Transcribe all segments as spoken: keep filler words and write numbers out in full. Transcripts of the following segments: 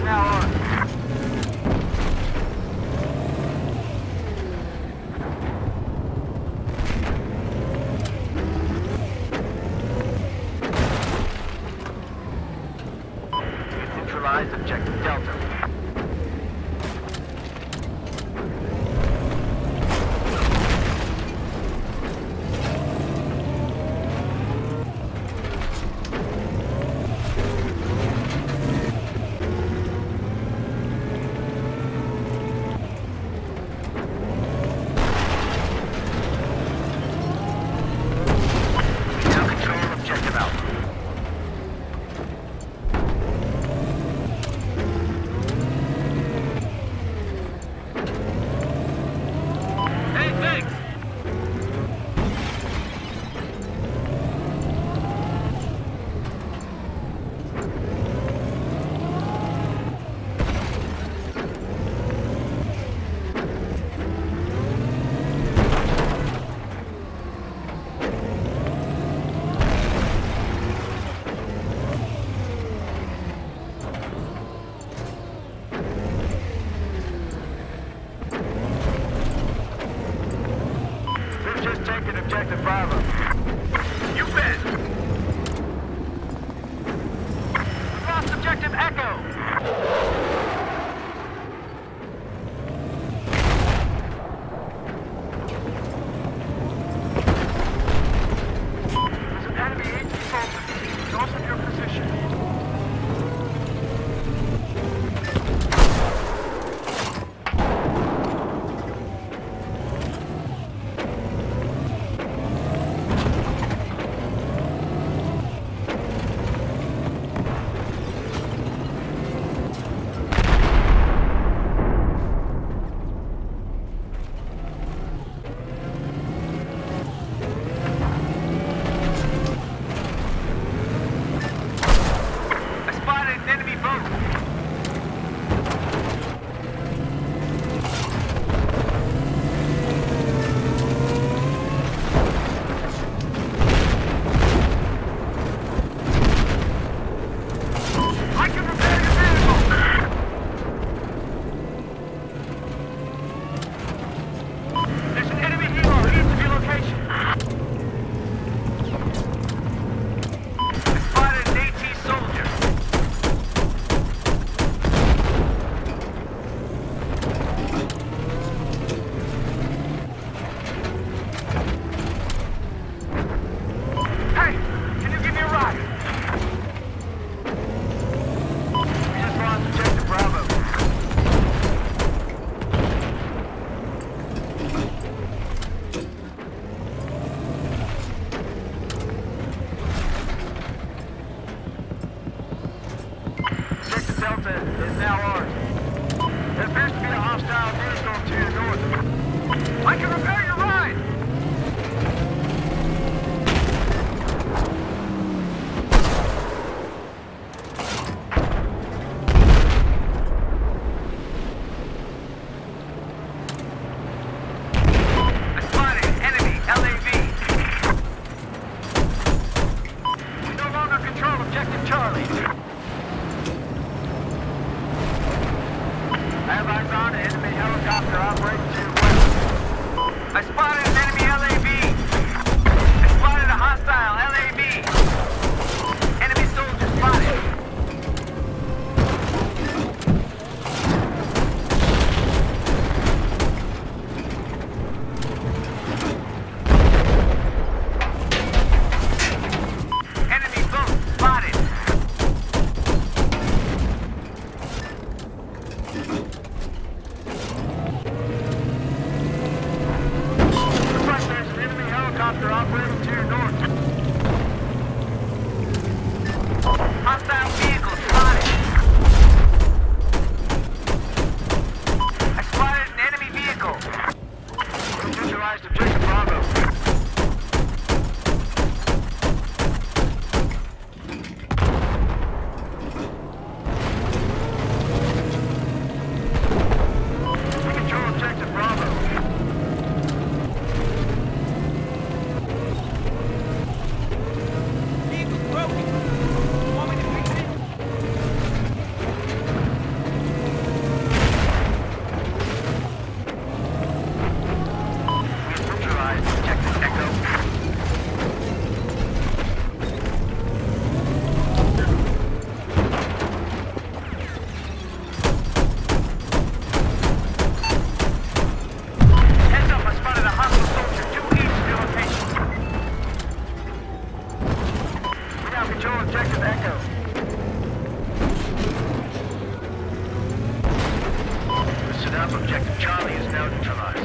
now on. Neutralize objective Delta. Objective Bravo. You bet. We've lost objective Echo. There's an enemy H Q soldier north of your position. Delta is now ours. There appears to be a hostile thunderstorm to your north. I can repair your ride! I spotted enemy L A V. We no longer control objective Charlie. I have eyes on an enemy helicopter operating to your west. I spotted an enemy L A V. I spotted a hostile L A V. Enemy soldier spotted. Enemy boat spotted. Helicopter operating to your north. Hostile vehicle spotted. I spotted an enemy vehicle. Neutralized objective Bravo. Listen up. Objective Charlie is now neutralized.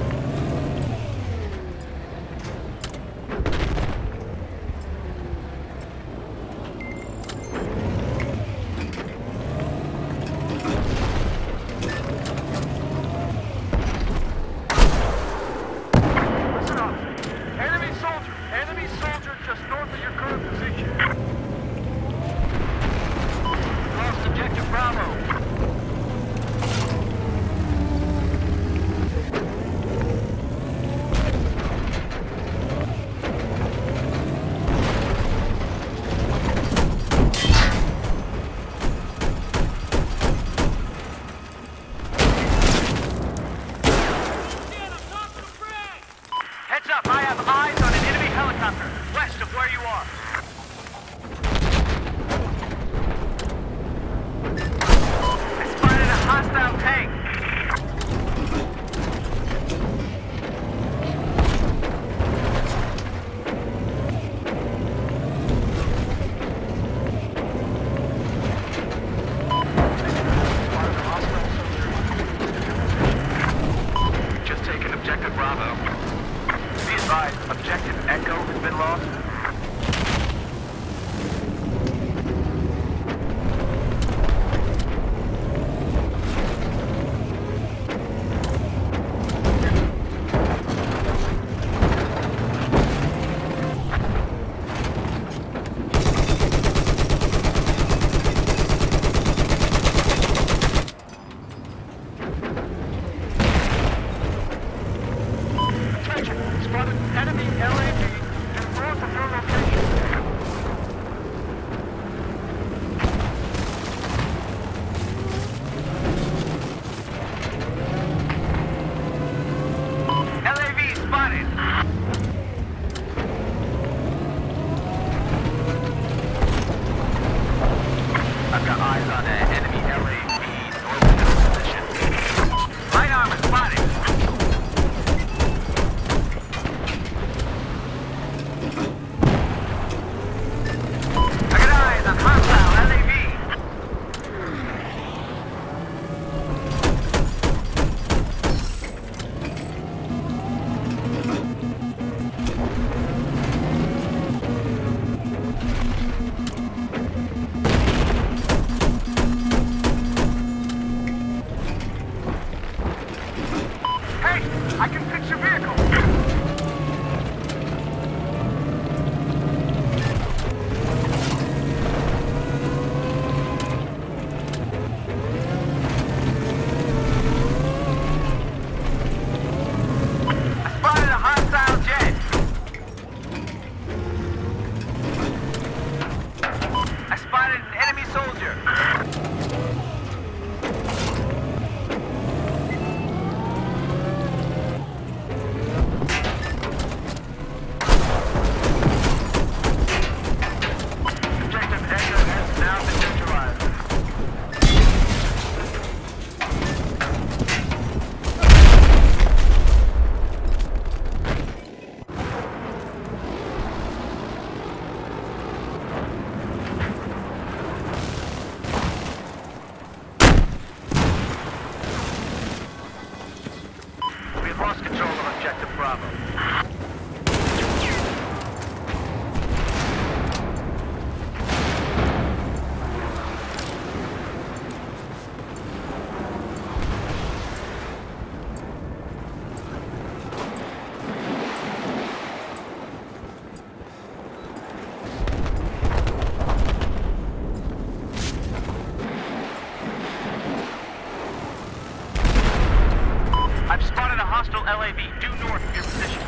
L A V, due north of your position.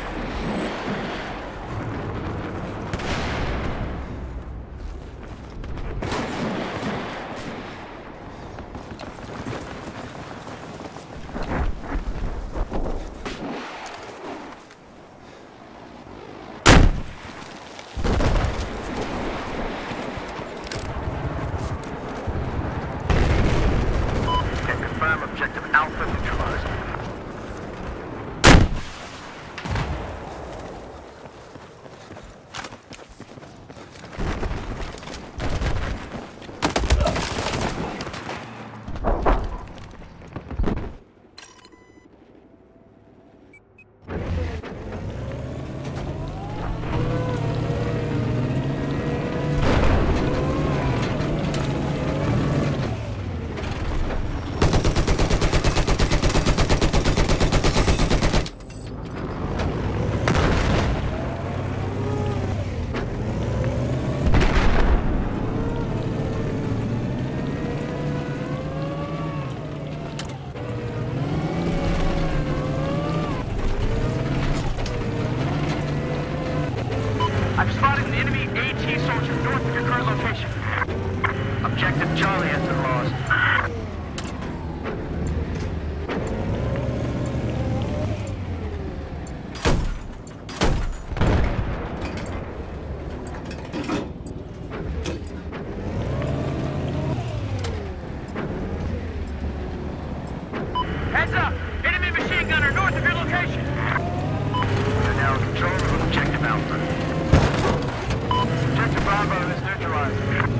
Can confirm objective Alpha neutralized. Heads up! Enemy machine gunner north of your location! We're now in control of objective Alpha. Objective Bravo is neutralized.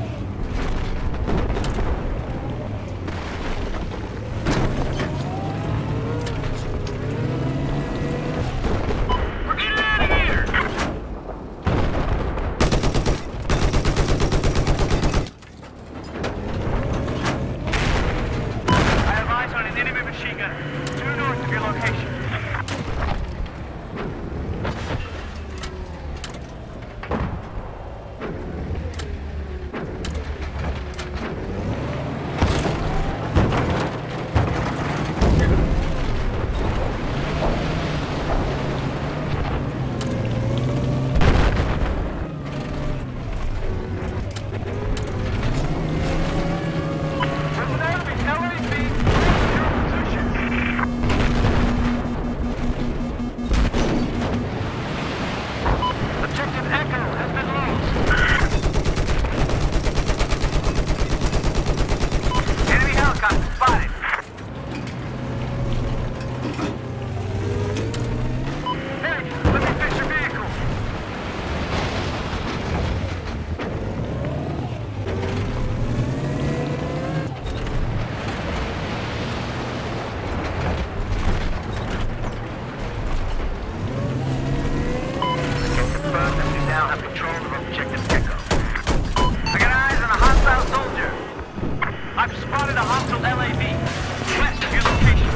I've spotted a hostile L A V, west of your location.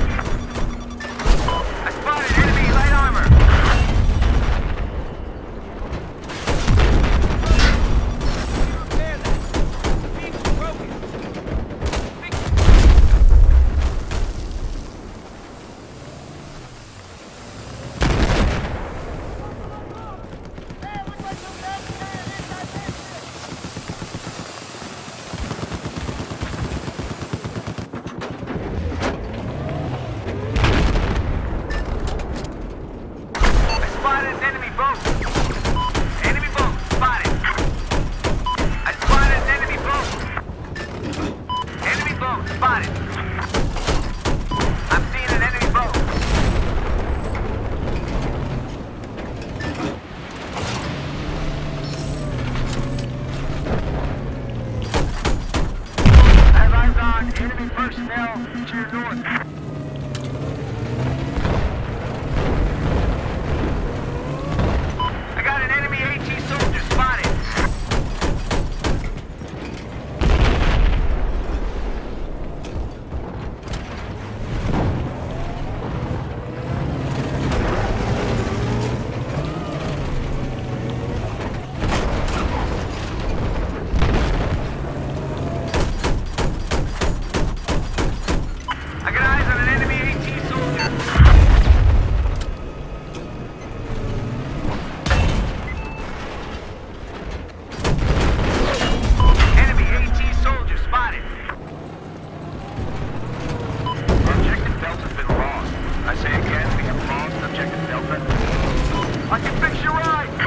I spotted enemy light armor. Repair that. The beam's broken. Fix it. Hey, look like some guys carrying inside this shit. Spotted enemy boat. Enemy boat spotted. I spotted enemy boat. Enemy boat spotted. I'm seeing an enemy boat. I have eyes on enemy personnel to your north. I say again, we have lost objective Delta. I can fix your ride!